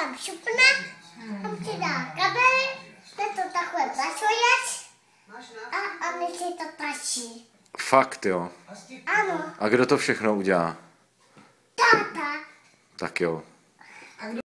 tam šupne, tam si dá kabel, to je to takové prašojač a my si to praší. Fakt jo. Ano. A kdo to všechno udělá? Táta. Tak jo.